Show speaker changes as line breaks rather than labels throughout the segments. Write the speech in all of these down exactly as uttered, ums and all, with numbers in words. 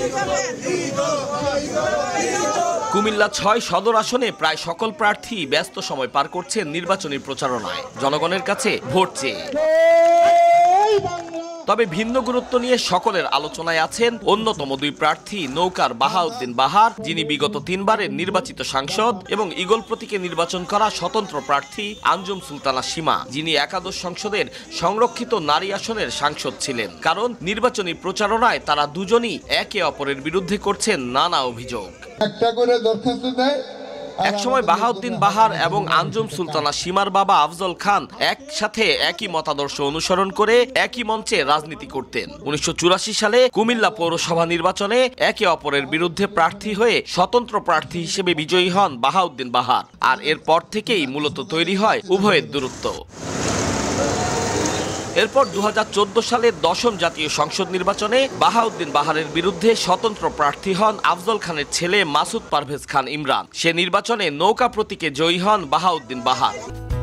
কুমিল্লা ছয় সদর আসনে প্রায় সকল প্রার্থী ব্যস্ত সময় পার করছেন নির্বাচনী প্রচারণায়, জনগণের কাছে ভোট চেয়ে। তবে ভিন্ন গুরুত্ব নিয়ে সকলের আলোচনায় আছেন অন্যতম দুই প্রার্থী নৌকার বাহাউদ্দিন বাহার, যিনি বিগত তিনবারের নির্বাচিত সাংসদ, এবং ঈগল প্রতীকে নির্বাচন করা স্বতন্ত্র প্রার্থী আঞ্জুম সুলতানা সীমা, যিনি একাদশ সংসদের সংরক্ষিত নারী আসনের সাংসদ ছিলেন। কারণ নির্বাচনী প্রচারণায় তারা দুজনই একে অপরের বিরুদ্ধে করছেন নানা অভিযোগ।
একটা করে দরখাস্ত দেয়।
একসময় বাহাউদ্দিন বাহার এবং আঞ্জুম সুলতানা সীমার বাবা আফজল খান একসাথে একই মতাদর্শ অনুসরণ করে একই মঞ্চে রাজনীতি করতেন। উনিশশো চুরাশি সালে কুমিল্লা পৌরসভা নির্বাচনে একে অপরের বিরুদ্ধে প্রার্থী হয়ে স্বতন্ত্র প্রার্থী হিসেবে বিজয়ী হন বাহাউদ্দিন বাহার, আর এরপর থেকেই মূলত তৈরি হয় উভয়ের দূরত্ব। এরপর দু হাজার চোদ্দ সালের দশম জাতীয় সংসদ নির্বাচনে বাহাউদ্দিন বাহারের বিরুদ্ধে স্বতন্ত্র প্রার্থী হন আফজল খানের ছেলে মাসুদ পারভেজ খান ইমরান। সে নির্বাচনে নৌকা প্রতীকে জয়ী হন বাহাউদ্দিন বাহার।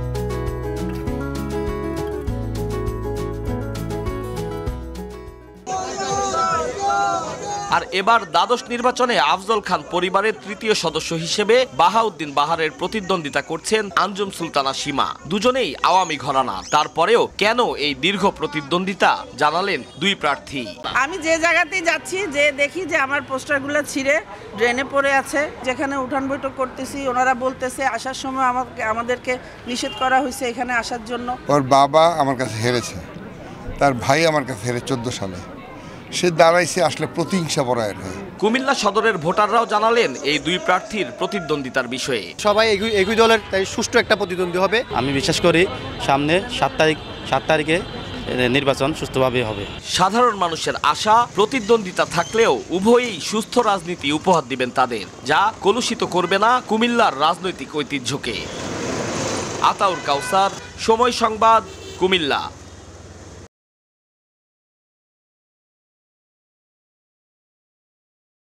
আর এবার দ্বাদশ নির্বাচনে আফজল খান পরিবারের তৃতীয় সদস্য হিসেবে বাহাউদ্দিন বাহারের প্রতিদ্বন্দ্বিতা করছেন আঞ্জুম সুলতানা সীমা। দুজনেই আওয়ামী ঘরানা, তারপরেও কেন এই দীর্ঘ প্রতিদ্বন্দ্বিতা জানালেন দুই প্রার্থী।
আমি যে জায়গাতেই যাচ্ছি, যে দেখি যে আমার পোস্টারগুলো ছিঁড়ে ড্রেনে পড়ে আছে, যেখানে উঠান বৈঠক করতেছি ওনারা বলতেছে আসার সময় আমাকে আমাদেরকে নিষেধ করা হয়েছে এখানে আসার জন্য।
ওর বাবা আমার কাছে হেরেছে, তার ভাই আমার কাছে হেরে চোদ্দ সালে, সে দাঁড়াইছে আসলে প্রতিহিংসা পরায়ণ হয়ে।
কুমিল্লা সদরের ভোটাররাও জানালেন এই দুই প্রার্থীর প্রতিদ্বন্দ্বিতার বিষয়ে।
সবাই একই দলের, তাই সুষ্ঠু একটা প্রতিদ্বন্দ্বী হবে। আমি বিশ্বাস করি সামনে সাত তারিখ সাত তারিখে নির্বাচন সুষ্ঠুভাবে হবে।
সাধারণ মানুষের আশা, প্রতিদ্বন্দ্বিতা থাকলেও উভয়ই সুস্থ রাজনীতি উপহার দিবেন তাদের, যা কলুষিত করবে না কুমিল্লার রাজনৈতিক ঐতিহ্যকে। আতাউর কাউসার, সময় সংবাদ, কুমিল্লা।